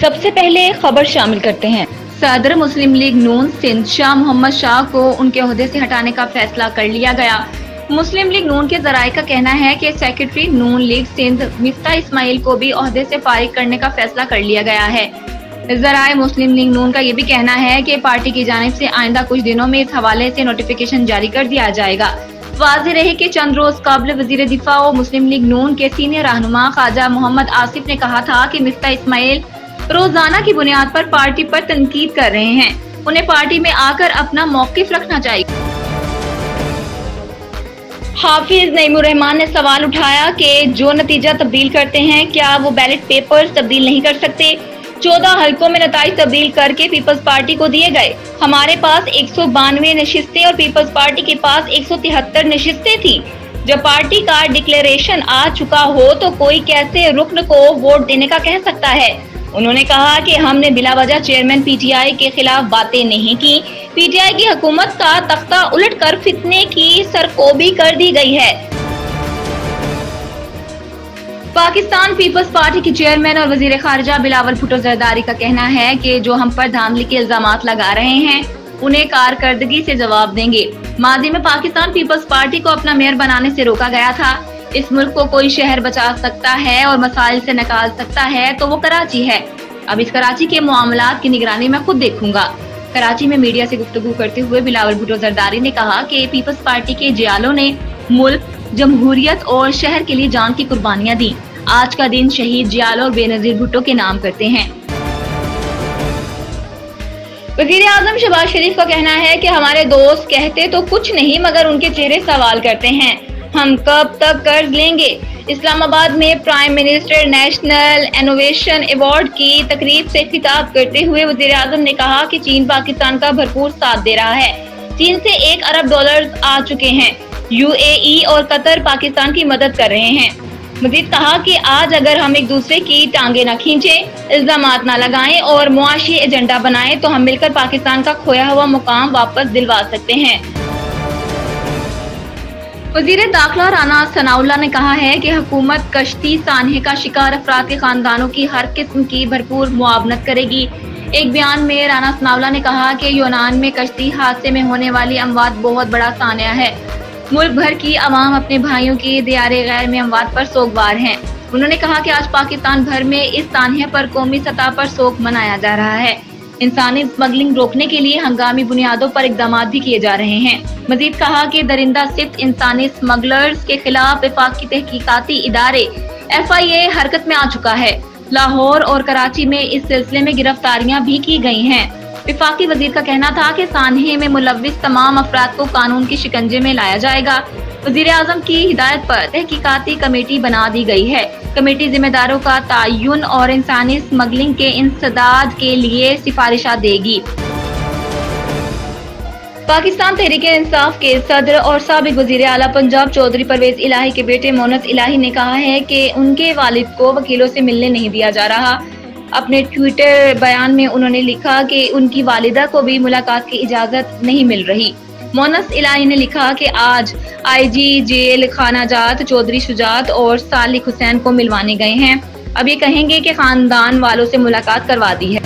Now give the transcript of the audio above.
सबसे पहले खबर शामिल करते हैं। सदर मुस्लिम लीग नून सिंध शाह मोहम्मद शाह को उनके ओहदे से हटाने का फैसला कर लिया गया। मुस्लिम लीग नून के जराये का कहना है कि सेक्रेटरी नून लीग सिंध मिफ्ता इस्माइल को भी ओहदे से फारिग करने का फैसला कर लिया गया है। जराये मुस्लिम लीग नून का ये भी कहना है कि पार्टी की जानिब से आइंदा कुछ दिनों में इस हवाले से नोटिफिकेशन जारी कर दिया जाएगा। वाज़ेह रहे कि चंद रोज कबल वजीर दिफा और मुस्लिम लीग नून के सीनियर रहनुमा ख्वाजा मोहम्मद आसिफ ने कहा था कि मिफ्ता इस्माइल रोजाना की बुनियाद पर पार्टी पर तनकीद कर रहे हैं, उन्हें पार्टी में आकर अपना मौकिफ रखना चाहिए। हाफिज नईमुर्रहमान ने सवाल उठाया कि जो नतीजा तब्दील करते हैं क्या वो बैलेट पेपर्स तब्दील नहीं कर सकते। 14 हलकों में नताइज तब्दील करके पीपल्स पार्टी को दिए गए। हमारे पास 192 नशिस्तें और पीपल्स पार्टी के पास 173 नशिस्तें थी। जब पार्टी का डिक्लेरेशन आ चुका हो तो कोई कैसे रुकन को वोट देने का कह सकता है। उन्होंने कहा कि हमने बिलावजह चेयरमैन पीटीआई के खिलाफ बातें नहीं की। पीटीआई की हुकूमत का तख्ता उलटकर फितने की सरकोबी कर दी गई है। पाकिस्तान पीपल्स पार्टी के चेयरमैन और वजीर खारजा बिलावल भुट्टो जरदारी का कहना है कि जो हम पर धांधली के इल्जामात लगा रहे हैं उन्हें कारकर्दगी से जवाब देंगे। माजी में पाकिस्तान पीपल्स पार्टी को अपना मेयर बनाने से रोका गया था। इस मुल्क को कोई शहर बचा सकता है और मसाइल से निकाल सकता है तो वो कराची है। अब इस कराची के मामलात की निगरानी मैं खुद देखूंगा। कराची में मीडिया से गुफ्तगू करते हुए बिलावल भुट्टो जरदारी ने कहा कि पीपल्स पार्टी के जियालों ने मुल्क, जमहूरियत और शहर के लिए जान की कुर्बानियां दी। आज का दिन शहीद जियालो और बेनजीर भुट्टो के नाम करते हैं। वजीर आजम शहबाज शरीफ का कहना है कि हमारे दोस्त कहते तो कुछ नहीं मगर उनके चेहरे सवाल करते हैं। हम कब तक कर्ज लेंगे। इस्लामाबाद में prime minister national innovation award की तकरीब से खिताब करते हुए वजीर आजम ने कहा कि चीन पाकिस्तान का भरपूर साथ दे रहा है। चीन से $1 अरब आ चुके हैं। UAE और कतर पाकिस्तान की मदद कर रहे हैं। मजीद कहा कि आज अगर हम एक दूसरे की टांगे न खींचें, इल्जामात न लगाएं और मुआशी एजेंडा बनाएं तो हम मिलकर पाकिस्तान का खोया हुआ मुकाम वापस दिलवा सकते हैं। वजीर दाखिला राना सनाउल्लाह ने कहा है कि हुकूमत कश्ती सानहे का शिकार अफराद के खानदानों की हर किस्म की भरपूर मुआवनत करेगी। एक बयान में राना सनाउल्लाह ने कहा कि यूनान में कश्ती हादसे में होने वाली अमवात बहुत बड़ा सानिया है। मुल्क भर की अवाम अपने भाइयों की दियारे गैर में अमवात पर सोगवार हैं। उन्होंने कहा कि आज पाकिस्तान भर में इस सानिया पर कौमी सतह पर शोक मनाया जा रहा है। इंसानी स्मगलिंग रोकने के लिए हंगामी बुनियादों पर इकदाम भी किए जा रहे हैं। मजीद कहा कि दरिंदा सिफ्त इंसानी स्मगलर्स के खिलाफ वफाकी तहकीकाती इदारे FIA हरकत में आ चुका है। लाहौर और कराची में इस सिलसिले में गिरफ्तारियां भी की गई हैं। वफाकी वजीर का कहना था कि सानहे में मुलव्विस तमाम अफराद को कानून के शिकंजे में लाया जाएगा। वजीर आजम की हिदायत पर तहकीकाती कमेटी बना दी गई है। कमेटी जिम्मेदारों का तयन और इंसानी स्मगलिंग के इंसदाद के लिए सिफारिशा देगी। पाकिस्तान तहरीक-ए-इंसाफ के सदर और साबिक वजीर आला पंजाब चौधरी परवेज इलाही के बेटे मोनस इलाही ने कहा है कि उनके वालिद को वकीलों से मिलने नहीं दिया जा रहा। अपने ट्विटर बयान में उन्होंने लिखा कि उनकी वालिदा को भी मुलाकात की इजाजत नहीं मिल रही। मोनस इलाही ने लिखा कि आज IG जेल खानाजात चौधरी शुजात और सालिक हुसैन को मिलवाने गए हैं। अब ये कहेंगे कि खानदान वालों से मुलाकात करवा दी है।